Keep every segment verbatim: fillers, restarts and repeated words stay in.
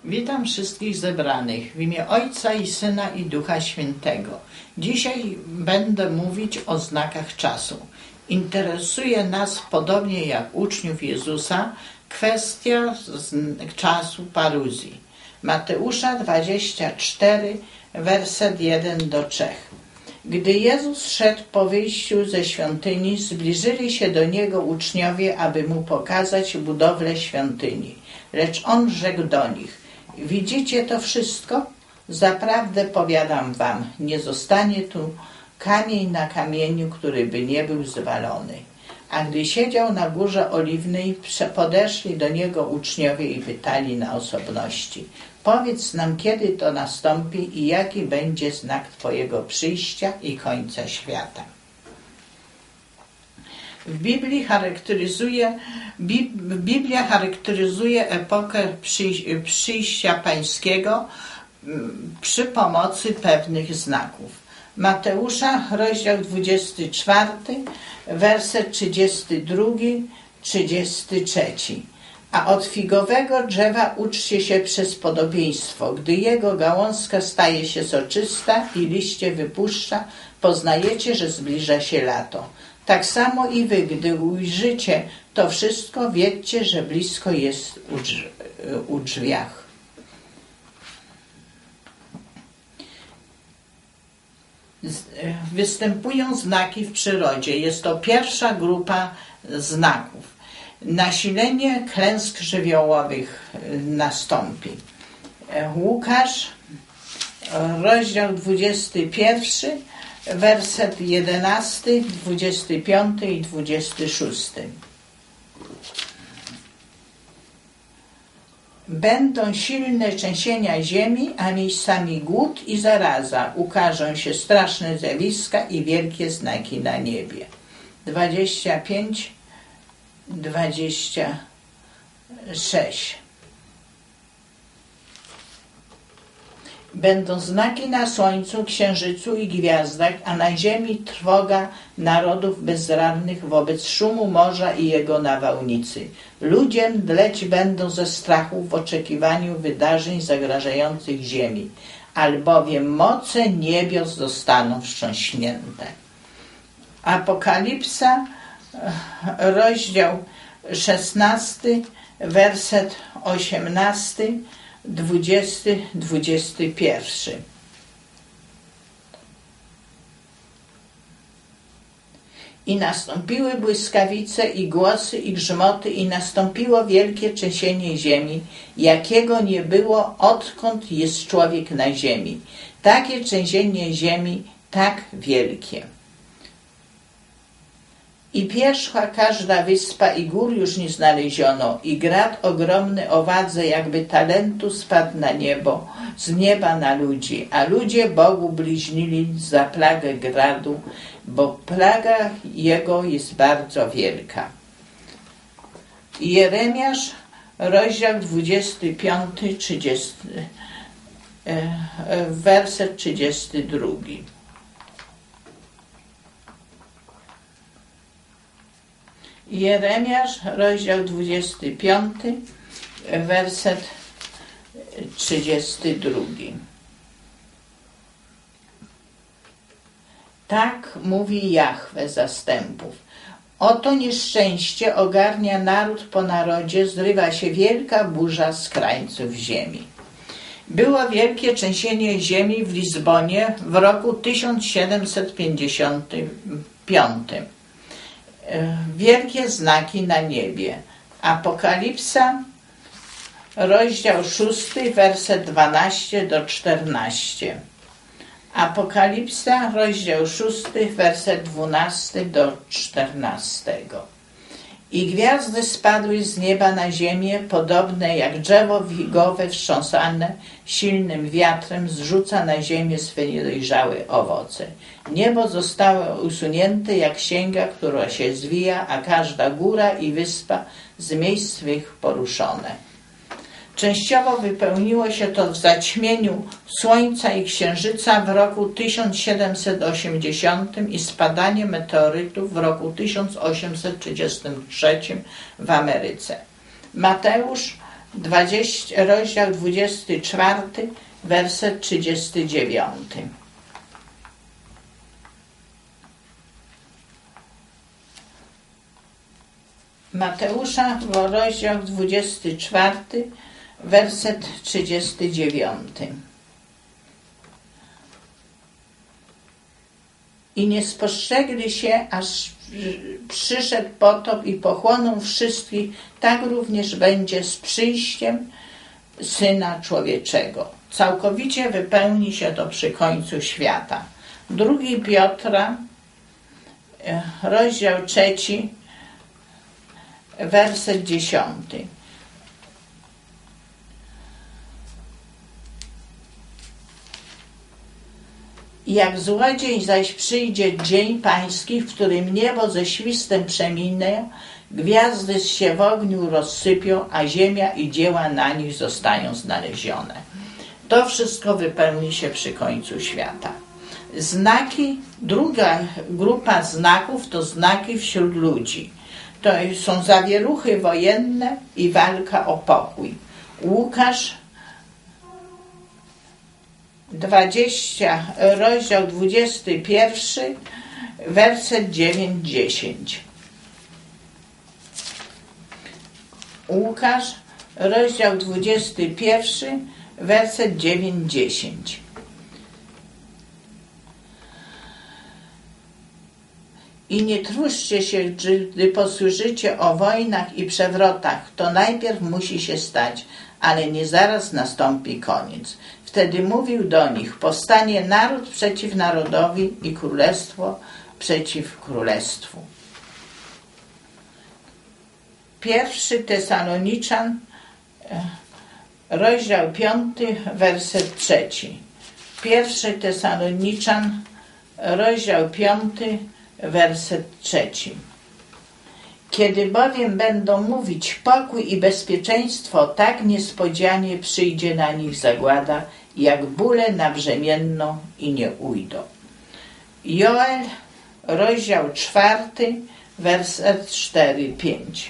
Witam wszystkich zebranych w imię Ojca i Syna i Ducha Świętego. Dzisiaj będę mówić o znakach czasu. Interesuje nas, podobnie jak uczniów Jezusa, kwestia czasu paruzji. Mateusza dwadzieścia cztery, werset jeden do trzech. Gdy Jezus szedł po wyjściu ze świątyni, zbliżyli się do Niego uczniowie, aby Mu pokazać budowlę świątyni. Lecz On rzekł do nich: widzicie to wszystko? Zaprawdę powiadam wam, nie zostanie tu kamień na kamieniu, który by nie był zwalony. A gdy siedział na Górze Oliwnej, podeszli do Niego uczniowie i pytali na osobności: powiedz nam, kiedy to nastąpi i jaki będzie znak Twojego przyjścia i końca świata. W Biblii charakteryzuje, Biblia charakteryzuje epokę przyjścia pańskiego przy pomocy pewnych znaków. Mateusza, rozdział dwudziesty czwarty, werset trzydziesty drugi do trzydziestego trzeciego. A od figowego drzewa uczcie się przez podobieństwo. Gdy jego gałązka staje się soczysta i liście wypuszcza, poznajecie, że zbliża się lato. Tak samo i wy, gdy ujrzycie to wszystko, wiedzcie, że blisko jest u, drz u drzwiach. Występują znaki w przyrodzie. Jest to pierwsza grupa znaków. Nasilenie klęsk żywiołowych nastąpi. Łukasz, rozdział dwudziesty pierwszy, werset jedenasty, dwudziesty piąty i dwudziesty szósty. Będą silne trzęsienia ziemi, a miejscami głód i zaraza. Ukażą się straszne zjawiska i wielkie znaki na niebie. dwadzieścia pięć, dwadzieścia sześć. Będą znaki na słońcu, księżycu i gwiazdach, a na ziemi trwoga narodów bezradnych wobec szumu morza i jego nawałnicy. Ludzie mdleć będą ze strachu w oczekiwaniu wydarzeń zagrażających ziemi, albowiem moce niebios zostaną wstrząśnięte. Apokalipsa, rozdział szesnasty, werset osiemnasty, dwudziesty, dwudziesty pierwszy. I nastąpiły błyskawice i głosy i grzmoty i nastąpiło wielkie trzęsienie ziemi, jakiego nie było, odkąd jest człowiek na ziemi. Takie trzęsienie ziemi, tak wielkie. I pierzchła każda wyspa i gór już nie znaleziono, i grad ogromny o wadze jakby talentu spadł na niebo, z nieba na ludzi, a ludzie Bogu bliźnili za plagę gradu, bo plaga jego jest bardzo wielka. Jeremiasz, rozdział dwudziesty piąty, trzydziesty, werset trzydziesty drugi. Jeremiasz, rozdział dwudziesty piąty, werset trzydziesty drugi. Tak mówi Jahwe zastępów. Oto nieszczęście ogarnia naród po narodzie, zrywa się wielka burza z krańców ziemi. Było wielkie trzęsienie ziemi w Lizbonie w roku tysiąc siedemset pięćdziesiątym piątym. Wielkie znaki na niebie. Apokalipsa, rozdział szósty, werset dwunasty do czternastego. Apokalipsa, rozdział szósty, werset dwunasty do czternastego. I gwiazdy spadły z nieba na ziemię, podobne jak drzewo figowe wstrząsane silnym wiatrem zrzuca na ziemię swe niedojrzałe owoce. Niebo zostało usunięte jak księga, która się zwija, a każda góra i wyspa z miejsc swych poruszone. Częściowo wypełniło się to w zaćmieniu Słońca i Księżyca w roku tysiąc siedemset osiemdziesiątym i spadanie meteorytów w roku tysiąc osiemset trzydziestym trzecim w Ameryce. Mateusz, dwudziesty, rozdział dwudziesty czwarty, werset trzydziesty dziewiąty. Mateusza, rozdział dwudziesty czwarty, werset trzydziesty dziewiąty. I nie spostrzegli się, aż przyszedł potop i pochłonął wszystkich, tak również będzie z przyjściem Syna Człowieczego. Całkowicie wypełni się to przy końcu świata. Drugi Piotra, rozdział trzeci, werset dziesiąty. Jak złodziej zaś przyjdzie dzień pański, w którym niebo ze świstem przeminie, gwiazdy się w ogniu rozsypią, a ziemia i dzieła na nich zostają znalezione. To wszystko wypełni się przy końcu świata. Znaki, druga grupa znaków to znaki wśród ludzi. To są zawieruchy wojenne i walka o pokój. Łukasz, dwudziesty, rozdział dwudziesty pierwszy, werset dziewięć dziesięć. Łukasz, rozdział dwudziesty pierwszy, werset dziewięć dziesięć. I nie tróżcie się, gdy posłyszycie o wojnach i przewrotach, to najpierw musi się stać, ale nie zaraz nastąpi koniec. Wtedy mówił do nich, powstanie naród przeciw narodowi i królestwo przeciw królestwu. Pierwszy Tesaloniczan, rozdział piąty, werset trzeci. Pierwszy Tesaloniczan, rozdział piąty, werset trzeci. Kiedy bowiem będą mówić pokój i bezpieczeństwo, tak niespodzianie przyjdzie na nich zagłada, jak bóle na brzemienną i nie ujdą. Joel, rozdział czwarty, werset cztery pięć.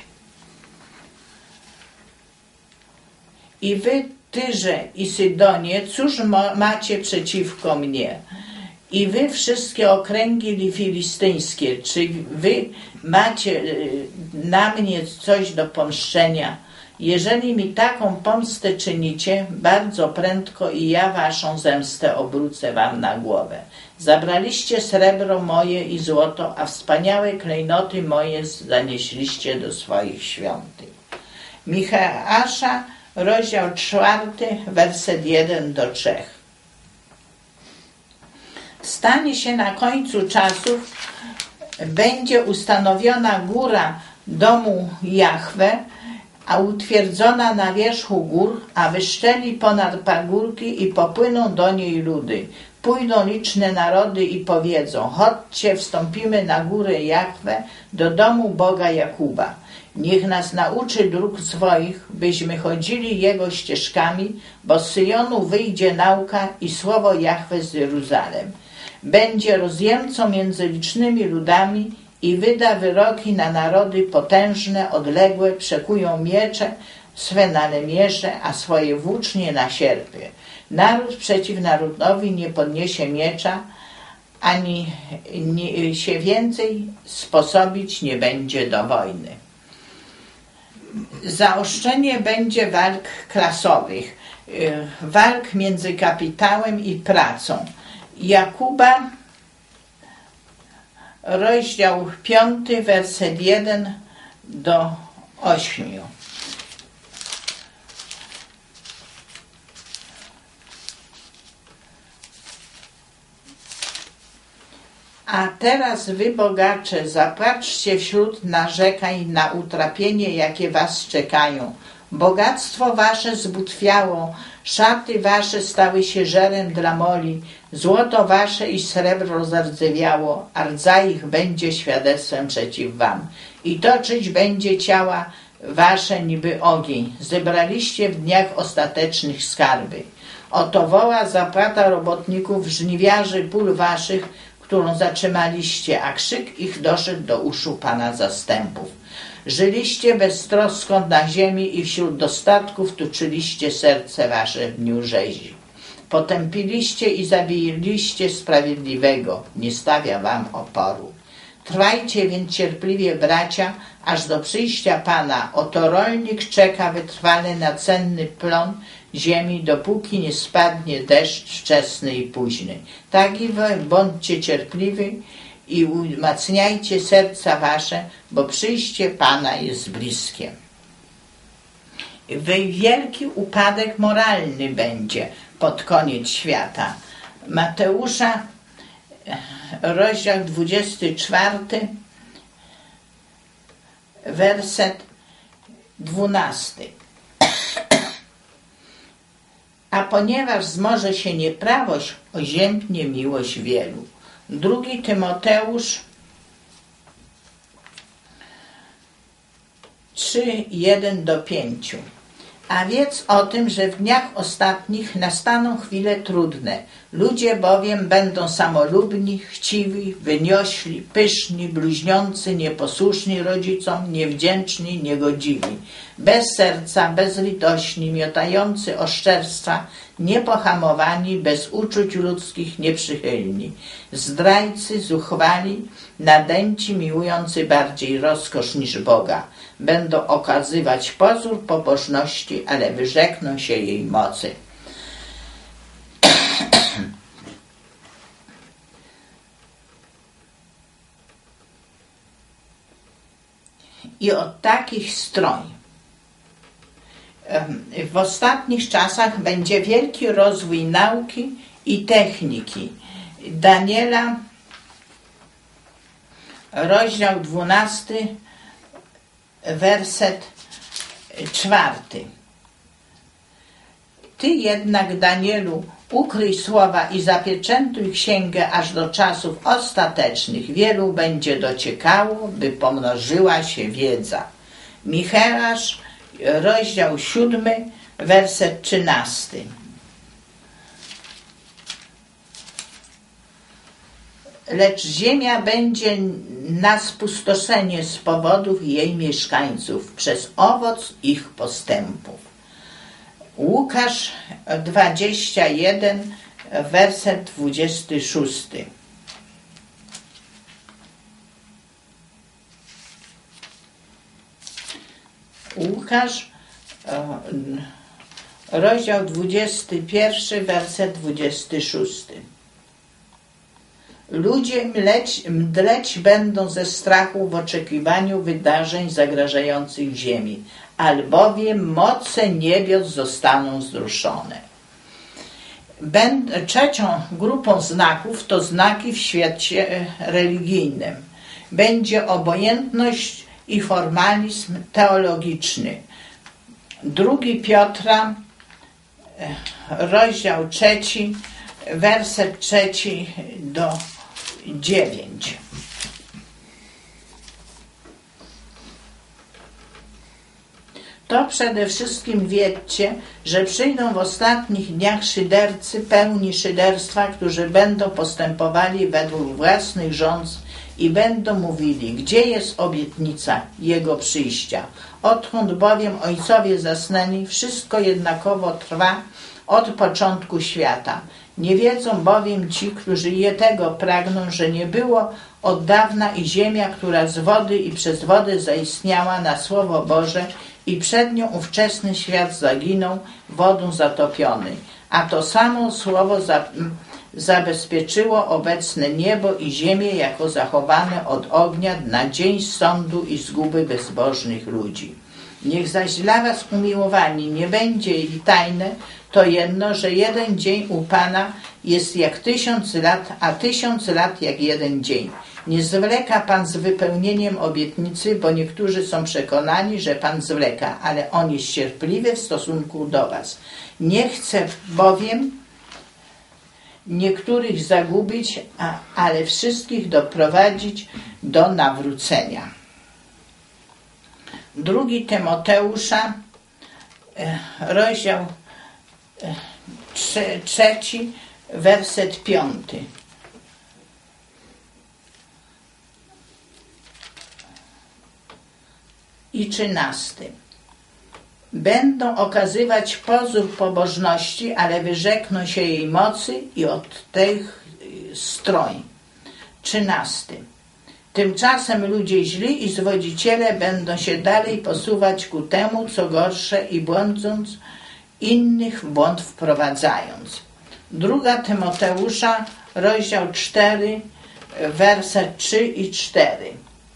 I wy, Tyrze i Sydonie, cóż macie przeciwko mnie? I wy wszystkie okręgi filistyńskie, czy wy macie na mnie coś do pomszczenia? Jeżeli mi taką pomstę czynicie, bardzo prędko i ja waszą zemstę obrócę wam na głowę. Zabraliście srebro moje i złoto, a wspaniałe klejnoty moje zanieśliście do swoich świątyń. Micheasza, rozdział czwarty, werset jeden do trzech. Stanie się na końcu czasów, będzie ustanowiona góra domu Jahwe, a utwierdzona na wierzchu gór, a wyszczeli ponad pagórki i popłyną do niej ludy. Pójdą liczne narody i powiedzą, chodźcie, wstąpimy na górę Jahwe, do domu Boga Jakuba. Niech nas nauczy dróg swoich, byśmy chodzili Jego ścieżkami, bo z Syjonu wyjdzie nauka i słowo Jahwe z Jeruzalem. Będzie rozjemcą między licznymi ludami i wyda wyroki na narody potężne, odległe, przekują miecze swe na lemierze, a swoje włócznie na sierpy. Naród przeciw narodowi nie podniesie miecza, ani nie, się więcej sposobić nie będzie do wojny. Zaostrzenie będzie walk klasowych, walk między kapitałem i pracą. Jakuba, rozdział piąty, werset jeden do ośmiu. A teraz wy, bogacze, zapatrzcie wśród narzekań na utrapienie, jakie was czekają. Bogactwo wasze zbutwiało, szaty wasze stały się żerem dla moli, złoto wasze i srebro zardzewiało, a rdza ich będzie świadectwem przeciw wam. I toczyć będzie ciała wasze niby ogień. Zebraliście w dniach ostatecznych skarby. Oto woła zapłata robotników, żniwiarzy pól waszych, którą zatrzymaliście, a krzyk ich doszedł do uszu Pana zastępów. Żyliście beztrosko na ziemi i wśród dostatków tuczyliście serce wasze w dniu rzezi. Potępiliście i zabiliście sprawiedliwego, nie stawia wam oporu. Trwajcie więc cierpliwie, bracia, aż do przyjścia Pana. Oto rolnik czeka wytrwale na cenny plon ziemi, dopóki nie spadnie deszcz wczesny i późny. Tak i wy bądźcie cierpliwi i umacniajcie serca wasze, bo przyjście Pana jest bliskie. Wielki upadek moralny będzie pod koniec świata. Mateusza, rozdział dwudziesty czwarty, werset dwunasty. A ponieważ wzmoże się nieprawość, oziębnie miłość wielu. Drugi Tymoteusz trzy, jeden do pięciu. A wiedz o tym, że w dniach ostatnich nastaną chwile trudne. Ludzie bowiem będą samolubni, chciwi, wyniośli, pyszni, bluźniący, nieposłuszni rodzicom, niewdzięczni, niegodziwi, bez serca, bezlitośni, miotający oszczerstwa, niepohamowani, bez uczuć ludzkich, nieprzychylni, zdrajcy, zuchwali, nadęci, miłujący bardziej rozkosz niż Boga. Będą okazywać pozór pobożności, ale wyrzekną się jej mocy. I od takich stron w ostatnich czasach będzie wielki rozwój nauki i techniki. Daniela, rozdział dwunasty, werset czwarty. Ty jednak, Danielu, ukryj słowa i zapieczętuj księgę aż do czasów ostatecznych. Wielu będzie dociekało, by pomnożyła się wiedza. Micheasz, rozdział siódmy, werset trzynasty. Lecz ziemia będzie na spustoszenie z powodów jej mieszkańców, przez owoc ich postępów. Łukasz dwadzieścia jeden, werset dwudziesty szósty. Łukasz, rozdział dwudziesty pierwszy, werset dwudziesty szósty. Ludzie mleć, mdleć będą ze strachu w oczekiwaniu wydarzeń zagrażających ziemi, albowiem moce niebios zostaną wzruszone. Trzecią grupą znaków to znaki w świecie religijnym. Będzie obojętność i formalizm teologiczny. Drugi Piotra, rozdział trzeci, werset trzeci do dziewięć. To przede wszystkim wiedzcie, że przyjdą w ostatnich dniach szydercy pełni szyderstwa, którzy będą postępowali według własnych rządz i będą mówili, gdzie jest obietnica Jego przyjścia. Odkąd bowiem ojcowie zasnęli, wszystko jednakowo trwa od początku świata. Nie wiedzą bowiem ci, którzy je tego pragną, że nie było od dawna i ziemia, która z wody i przez wodę zaistniała na Słowo Boże i przed nią ówczesny świat zaginął, wodą zatopiony. A to samo Słowo za, zabezpieczyło obecne niebo i ziemię jako zachowane od ognia na dzień sądu i zguby bezbożnych ludzi. Niech zaś dla was, umiłowani, nie będzie i tajne to jedno, że jeden dzień u Pana jest jak tysiąc lat, a tysiąc lat jak jeden dzień. Nie zwleka Pan z wypełnieniem obietnicy, bo niektórzy są przekonani, że Pan zwleka, ale On jest cierpliwy w stosunku do was. Nie chce bowiem niektórych zagubić, a, ale wszystkich doprowadzić do nawrócenia. Drugi Tymoteusza, rozdział trzeci, werset piąty. i trzynasty. Będą okazywać pozór pobożności, ale wyrzekną się jej mocy i od tych stroń. trzynasty. Tymczasem ludzie źli i zwodziciele będą się dalej posuwać ku temu, co gorsze i błądząc, innych w błąd wprowadzając. Druga Tymoteusza, rozdział cztery, werset trzy i cztery.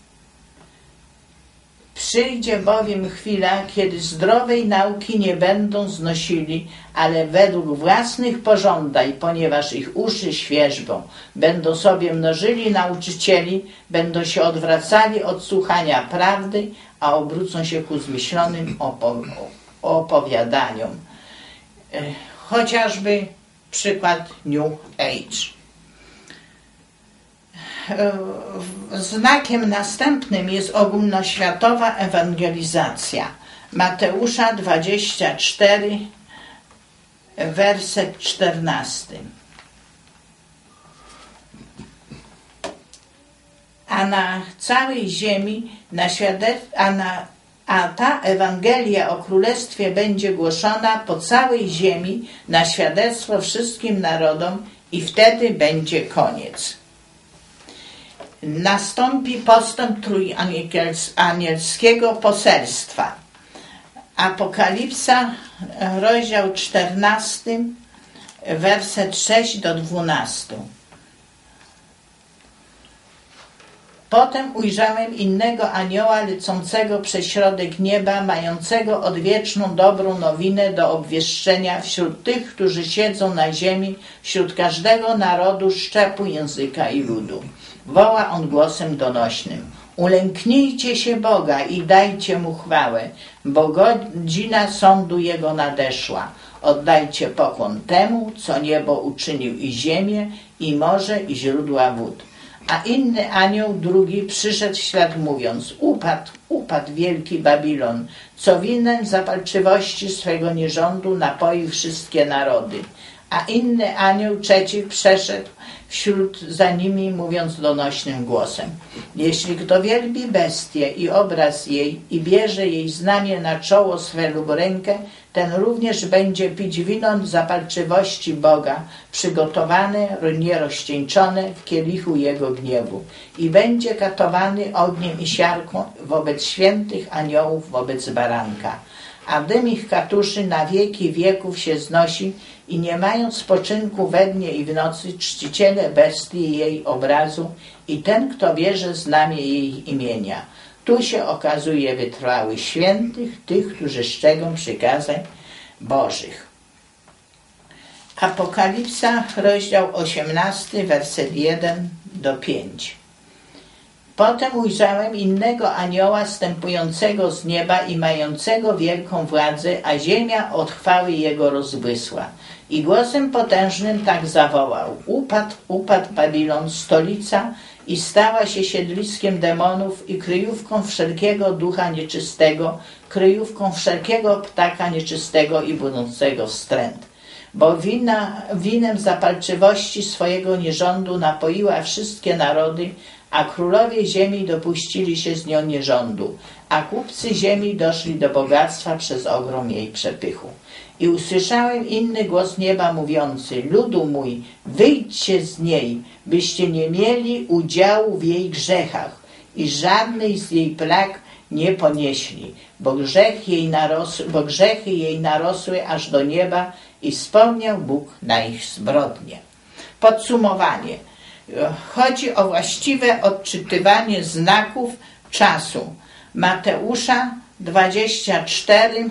Przyjdzie bowiem chwila, kiedy zdrowej nauki nie będą znosili, ale według własnych pożądań, ponieważ ich uszy świerzbą, będą sobie mnożyli nauczycieli, będą się odwracali od słuchania prawdy, a obrócą się ku zmyślonym opo- opowiadaniom. Chociażby przykład New Age. Znakiem następnym jest ogólnoświatowa ewangelizacja. Mateusza dwadzieścia cztery, werset czternasty. A na całej ziemi, na świadectw, a, na, a ta Ewangelia o Królestwie będzie głoszona po całej ziemi na świadectwo wszystkim narodom i wtedy będzie koniec. Nastąpi postęp trójanielskiego poselstwa. Apokalipsa, rozdział czternasty, werset sześć do dwunastu. Potem ujrzałem innego anioła lecącego przez środek nieba, mającego odwieczną dobrą nowinę do obwieszczenia wśród tych, którzy siedzą na ziemi, wśród każdego narodu, szczepu, języka i ludu. Woła on głosem donośnym: ulęknijcie się Boga i dajcie Mu chwałę, bo godzina sądu Jego nadeszła. Oddajcie pokłon temu, co niebo uczynił i ziemię, i morze, i źródła wód. A inny anioł drugi przyszedł w ślad mówiąc: upadł, upadł wielki Babilon, co winem zapalczywości swego nierządu napoi wszystkie narody. A inny anioł trzeci przeszedł wśród za nimi, mówiąc donośnym głosem: jeśli kto wielbi bestię i obraz jej i bierze jej znamię na czoło swe lub rękę, ten również będzie pić wino zapalczywości Boga, przygotowane, nierozcieńczone w kielichu jego gniewu, i będzie katowany ogniem i siarką wobec świętych aniołów, wobec baranka. A dym ich katuszy na wieki wieków się znosi i nie mają spoczynku we dnie i w nocy czciciele bestii i jej obrazu i ten, kto bierze znamię jej imienia. Tu się okazuje wytrwały świętych, tych, którzy strzegą przykazań Bożych. Apokalipsa, rozdział osiemnasty, werset jeden do pięciu. Potem ujrzałem innego anioła zstępującego z nieba i mającego wielką władzę, a ziemia od chwały jego rozbłysła. I głosem potężnym tak zawołał: upadł, upadł Babilon, stolica, i stała się siedliskiem demonów i kryjówką wszelkiego ducha nieczystego, kryjówką wszelkiego ptaka nieczystego i budzącego wstręt. Bo wina, winem zapalczywości swojego nierządu napoiła wszystkie narody, a królowie ziemi dopuścili się z nią nierządu, a kupcy ziemi doszli do bogactwa przez ogrom jej przepychu. I usłyszałem inny głos nieba mówiący: ludu mój, wyjdźcie z niej, byście nie mieli udziału w jej grzechach i żadnej z jej plag nie ponieśli, bo, grzech jej narosły, bo grzechy jej narosły aż do nieba i wspomniał Bóg na ich zbrodnie. Podsumowanie. Chodzi o właściwe odczytywanie znaków czasu. Mateusza dwadzieścia cztery,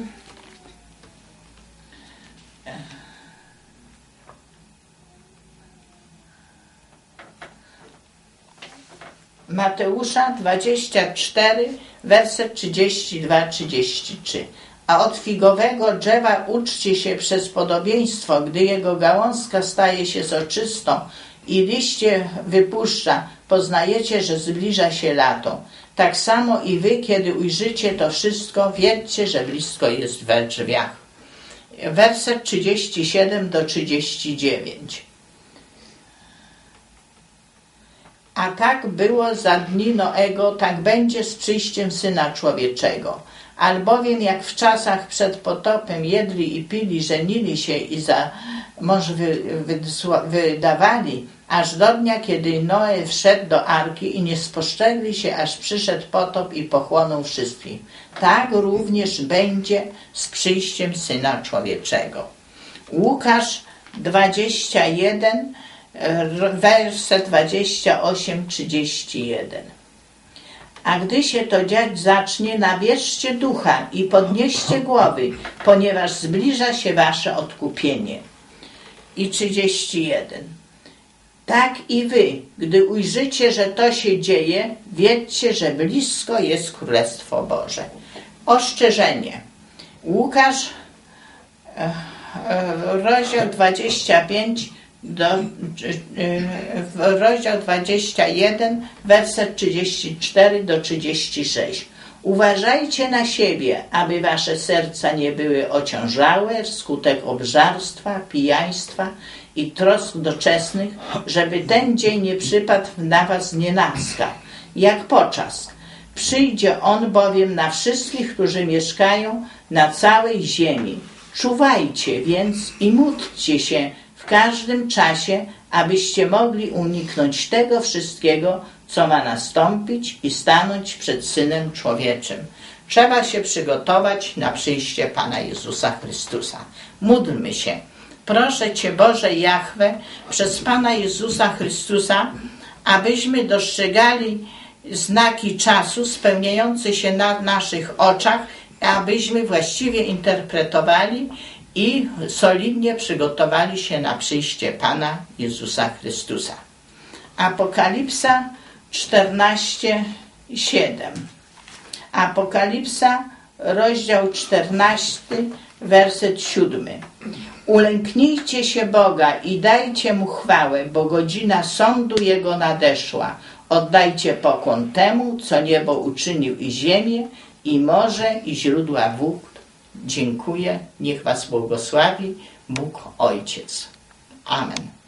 Mateusza dwadzieścia cztery, werset trzydzieści dwa do trzydziestu trzech. A od figowego drzewa uczcie się przez podobieństwo, gdy jego gałązka staje się soczystą i liście wypuszcza, poznajecie, że zbliża się lato. Tak samo i wy, kiedy ujrzycie to wszystko, wiedzcie, że blisko jest we drzwiach. Werset trzydziesty siódmy do trzydziestego dziewiątego. A tak było za dni Noego, tak będzie z przyjściem Syna Człowieczego. Albowiem jak w czasach przed potopem jedli i pili, żenili się i za mąż wy, wydawali, aż do dnia, kiedy Noe wszedł do arki i nie spostrzegli się, aż przyszedł potop i pochłonął wszystkich. Tak również będzie z przyjściem Syna Człowieczego. Łukasz dwadzieścia jeden, werset dwadzieścia osiem trzydzieści jeden. A gdy się to dziać zacznie, nabierzcie ducha i podnieście głowy, ponieważ zbliża się wasze odkupienie. I trzydzieści jeden. Tak i wy, gdy ujrzycie, że to się dzieje, wiedzcie, że blisko jest Królestwo Boże. Ostrzeżenie. Łukasz, rozdział dwudziesty piąty, do, rozdział dwudziesty jeden, werset trzydziesty cztery do trzydziestu sześciu. Uważajcie na siebie, aby wasze serca nie były ociążałe wskutek obżarstwa, pijaństwa i trosk doczesnych, żeby ten dzień nie przypadł na was nienacka, jak poczas. Przyjdzie on bowiem na wszystkich, którzy mieszkają na całej ziemi. Czuwajcie więc i módlcie się w każdym czasie, abyście mogli uniknąć tego wszystkiego, co ma nastąpić i stanąć przed Synem Człowieczym. Trzeba się przygotować na przyjście Pana Jezusa Chrystusa. Módlmy się. Proszę Cię, Boże Jahwe, przez Pana Jezusa Chrystusa, abyśmy dostrzegali znaki czasu spełniające się na naszych oczach, abyśmy właściwie interpretowali i solidnie przygotowali się na przyjście Pana Jezusa Chrystusa. Apokalipsa czternaście, siedem. Apokalipsa, rozdział czternasty, werset siódmy. Ulęknijcie się Boga i dajcie Mu chwałę, bo godzina sądu Jego nadeszła. Oddajcie pokłon temu, co niebo uczynił i ziemię, i morze, i źródła wód. Dziękuję. Niech was błogosławi Bóg Ojciec. Amen.